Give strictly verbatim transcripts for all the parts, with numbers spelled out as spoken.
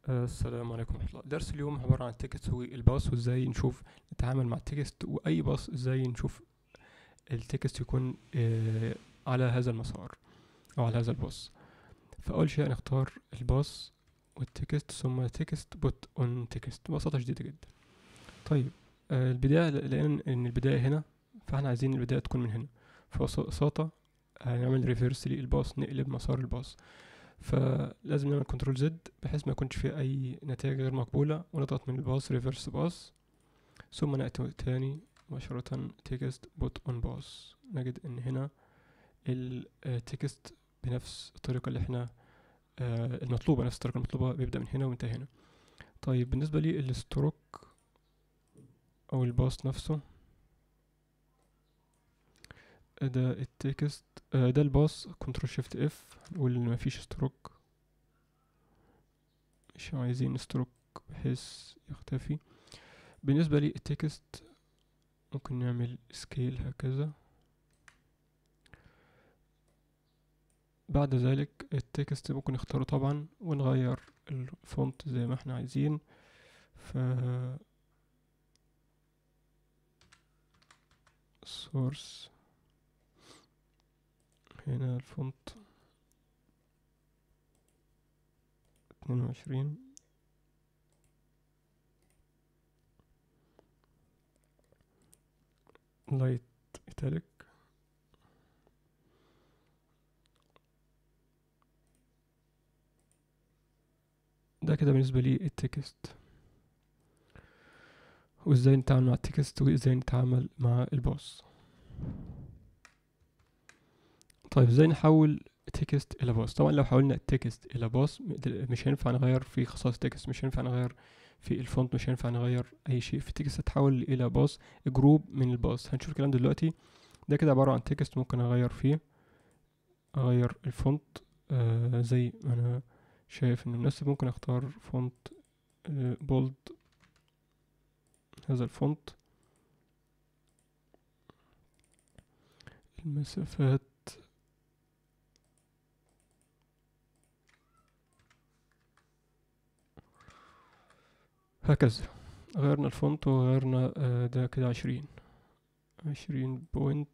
آه، السلام عليكم ورحمة الله. درس اليوم عبارة عن التكست والباص وازاي نشوف نتعامل مع التكست واي باص، ازاي نشوف التكست يكون آه، على هذا المسار او على هذا الباص. فاول شيء نختار الباص والتكست ثم تكست بوت اون تكست ببساطة شديدة جدا. طيب، آه، البداية لان ان البداية هنا، فاحنا عايزين البداية تكون من هنا. فببساطة هنعمل ريفيرس للباص، نقلب مسار الباص. فلازم نعمل كنترول زد بحيث ما يكونش فيه اي نتائج غير مقبولة، ونضغط من الباص ريفرس باص، ثم نأتي تاني مباشرة تكست بوت اون باص. نجد ان هنا التكست بنفس الطريقة اللي احنا آه، المطلوبة، نفس الطريقة المطلوبة، بيبدأ من هنا وينتهي هنا. طيب بالنسبة لي الستروك او الباص نفسه، ده التكست، آه، ده الباص كنترول شيفت اف، نقول ان مفيش ستروك، مش عايزين ستروك بحيث يختفي. بالنسبة لي التكست ممكن نعمل سكيل هكذا. بعد ذلك التكست ممكن نختاره طبعا ونغير الفونت زي ما احنا عايزين. ف source، هنا الفونت اتنين وعشرين، لايت ايتاليك. ده كده بالنسبة لي التكست، وازاي نتعامل مع التكست وازاي نتعامل مع الباص. طيب ازاي نحول تكست الى باص؟ طبعا لو حولنا التكست الى باص مش هينفع نغير في خصائص التكست، مش هينفع نغير في الفونت، مش هينفع نغير اي شيء في التكست. هتحول الى باص، جروب من الباص. هنشوف الكلام ده دلوقتي. ده كده عبارة عن تكست ممكن اغير فيه، اغير الفونت آه زي ما انا شايف انه مناسب. ممكن اختار فونت آه بولد، هذا الفونت. المسافات هكذا. غيرنا الفونت وغيرنا آه ده كده عشرين، عشرين بوينت.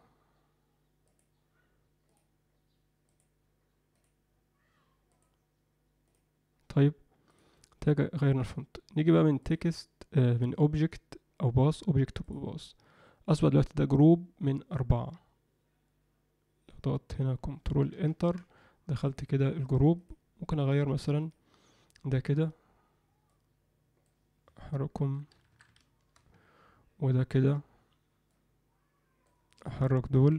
طيب تاجي غيرنا الفونت، نيجي بقى من تكست آه من اوبجكت او باص، اوبجكت او باص. اصبح دلوقتي ده جروب من اربعة. ضغطت هنا كنترول انتر، دخلت كده الجروب. ممكن اغير مثلا ده كده احركهم، وده كده احرك دول،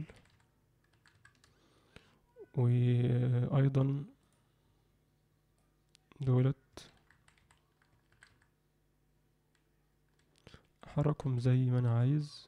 وايضا دولت احركهم زي ما انا عايز.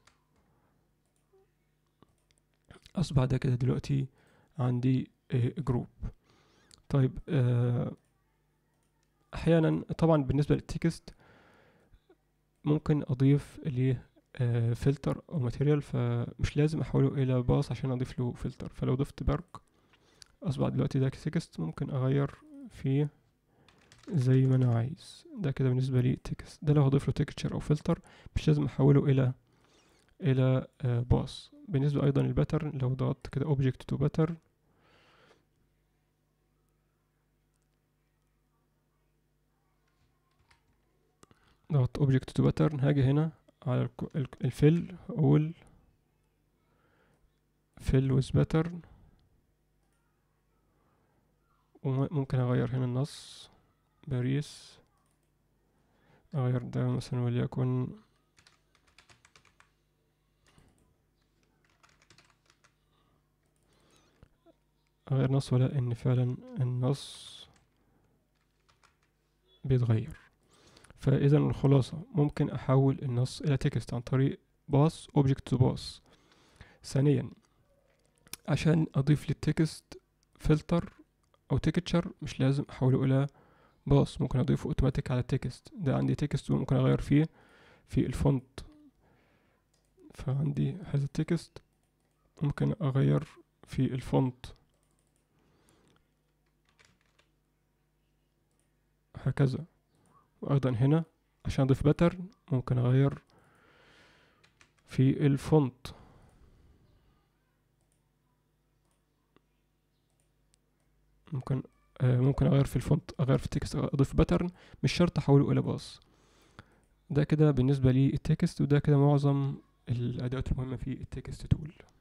اصبح ده كده دلوقتي عندي جروب. طيب آه، احيانا طبعا بالنسبه للتكست ممكن اضيف ليه فلتر او ماتيريال، فمش لازم احوله الى باص عشان اضيف له فلتر. فلو ضفت بارك اصبح دلوقتي ده تكست ممكن اغير فيه زي ما انا عايز. ده كده بالنسبه لي تكست. ده لو هضيف له تكتشر او فلتر مش لازم احوله الى الى آه، باص. بالنسبه ايضا للباترن، لو ضغطت كده اوبجكت تو باترن، ضغط اوبجكت تو باترن، هاجي هنا على الفيل، اقول فيل ويز باترن، وممكن اغير هنا النص باريس. اغير ده مثلا وليكن اغير نص، ولا ان فعلا النص بيتغير. فاذا الخلاصة ممكن احول النص الى تكست عن طريق باص، اوبجكت تو باص. ثانيا، عشان اضيف للتكست فلتر او تكتشر مش لازم احوله الى باص، ممكن اضيفه اوتوماتيك على التكست. ده عندي تكست وممكن اغير فيه في الفونت. فعندي هذا التكست ممكن اغير في الفونت وهكذا. وايضا هنا عشان اضيف باترن ممكن اغير في الفونت، ممكن آه ممكن اغير في الفونت، اغير في التكست، اضيف باترن، مش شرط احوله الى باص. ده كده بالنسبة لي التكست، وده كده معظم الادوات المهمة في التكست تول.